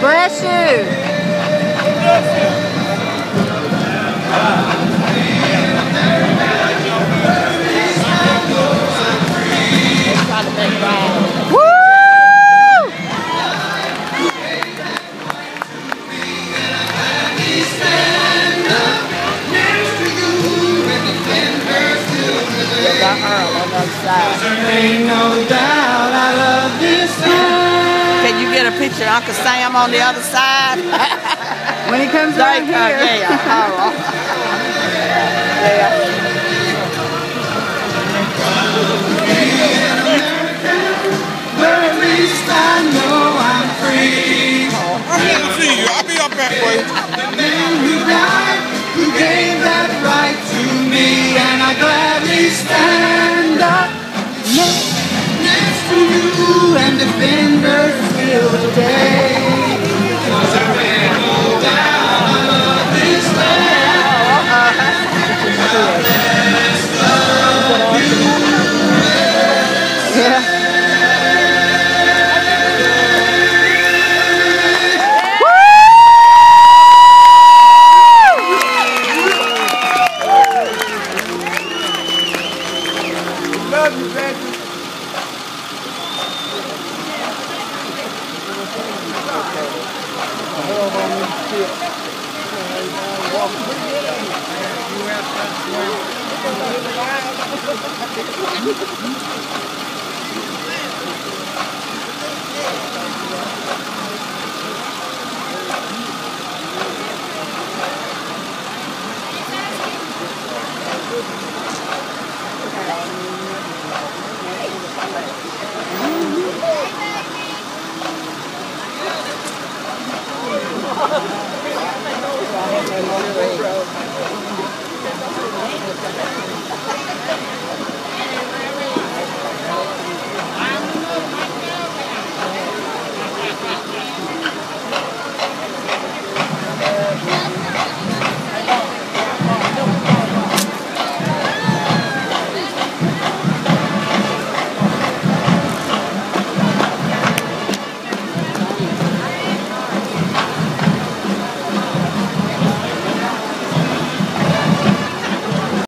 Bless you. Woo! Got her on the other side. There ain't no doubt I love this town. Can you get a picture of Uncle Sam on the other side? When he comes down here. Yeah. Yeah. Where at least I know I'm free. I'm here to see you. I'll be up that way. The man who died, who gave that right to me, and I gladly stand up next to you and defend her still today. 'Cause there ain't no doubt I love this land. I best love you. Yeah. Love you, baby. You have